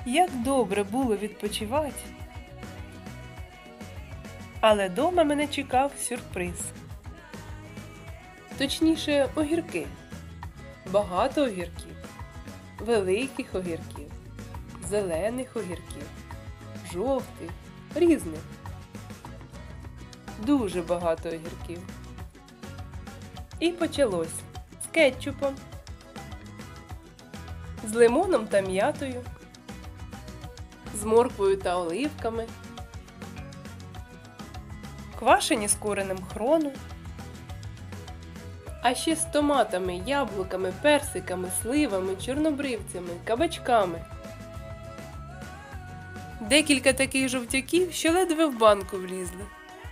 Як добре було відпочивати. Але дома мене чекав сюрприз. Точніше, огірки. Багато огірків. Великих огірків. Зелених огірків. Жовтих. Різних. Дуже багато огірків. І почалось з кетчупом, з лимоном та м'ятою, з морквою та оливками, квашені з коренем хрону, а ще з томатами, яблуками, персиками, сливами, чорнобривцями, кабачками. Декілька таких жовтяків, що ледве в банку влізли.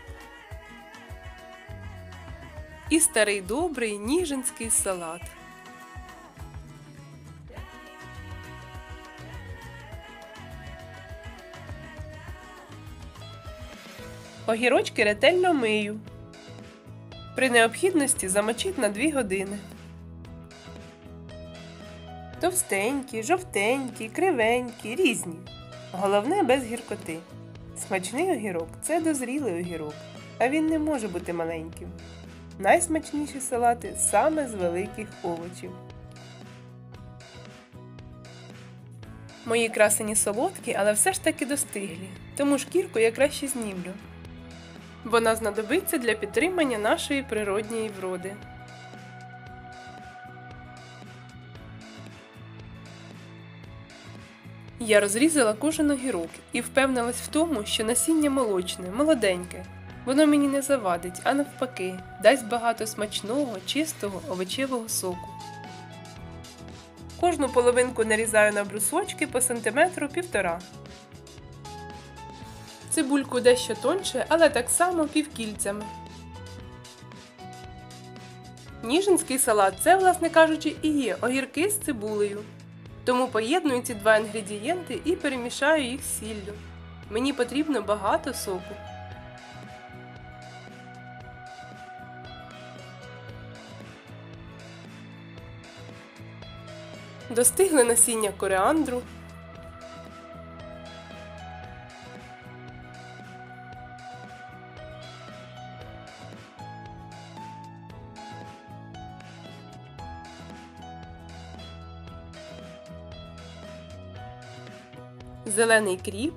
І старий добрий ніжинський салат. Огірочки ретельно мию. При необхідності замочіть на 2 години. Товстенькі, жовтенькі, кривенькі, різні. Головне без гіркоти. Смачний огірок – це дозрілий огірок, а він не може бути маленьким. Найсмачніші салати саме з великих овочів. Мої красені солодкі, але все ж таки достиглі, тому шкірку я краще знімлю. Вона знадобиться для підтримання нашої природньої вроди. Я розрізала кожен огірок і впевнилась в тому, що насіння молочне, молоденьке. Воно мені не завадить, а навпаки, дасть багато смачного, чистого овочевого соку. Кожну половинку нарізаю на брусочки по сантиметру 1,5. Цибульку дещо тоньше, але так само півкільцями. Ніжинський салат – це, власне кажучи, і є огірки з цибулею. Тому поєдную ці 2 інгредієнти і перемішаю їх з сіллю. Мені потрібно багато соку. Достигле насіння коріандру. Зелений кріп.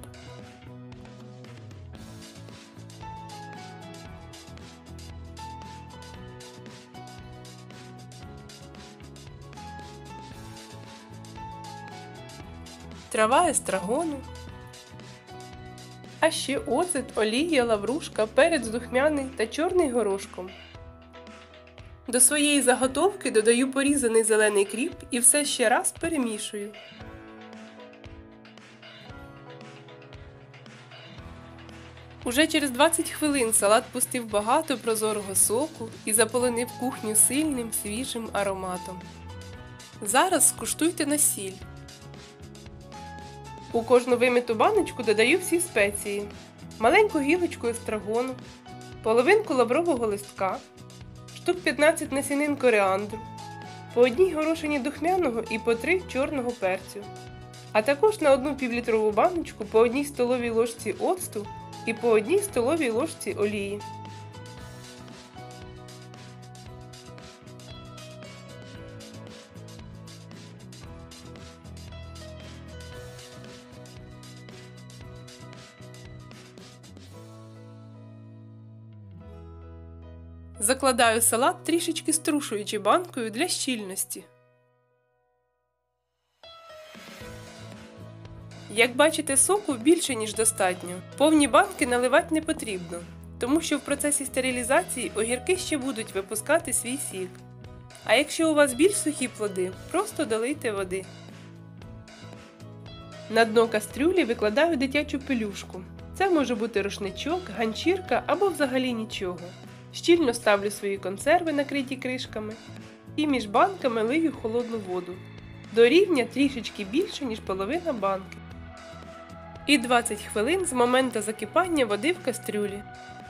Трава естрагону. А ще оцет, олія, лаврушка, перець духмяний та чорний горошком. До своєї заготовки додаю порізаний зелений кріп і все ще раз перемішую. Уже через 20 хвилин салат пустив багато прозорого соку і заполонив кухню сильним свіжим ароматом. Зараз скуштуйте на сіль. У кожну вимиту баночку додаю всі спеції. Маленьку гілочку естрагону, половинку лаврового листка, штук 15 насінин коріандру, по 1 горошині духмяного і по 3 чорного перцю. А також на 1 півлітрову баночку по 1 столовій ложці оцту і по 1 столовій ложці олії. Закладаю салат, трішечки струшуючи банкою для щільності. Як бачите, соку більше, ніж достатньо. Повні банки наливати не потрібно, тому що в процесі стерилізації огірки ще будуть випускати свій сік. А якщо у вас більш сухі плоди, просто долийте води. На дно кастрюлі викладаю дитячу пелюшку. Це може бути рушничок, ганчірка або взагалі нічого. Щільно ставлю свої консерви, накриті кришками, і між банками лию холодну воду. До рівня трішечки більше, ніж половина банки. І 20 хвилин з моменту закипання води в кастрюлі.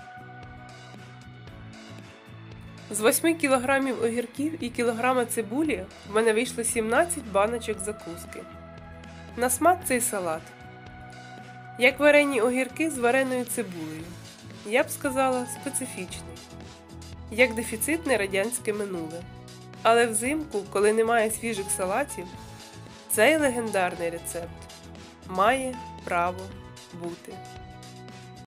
З 8 кг огірків і кілограма цибулі в мене вийшло 17 баночок закуски. На смак цей салат. Як варені огірки з вареною цибулею. Я б сказала, специфічний. Як дефіцитне радянське минуле. Але взимку, коли немає свіжих салатів, цей легендарний рецепт має право бути.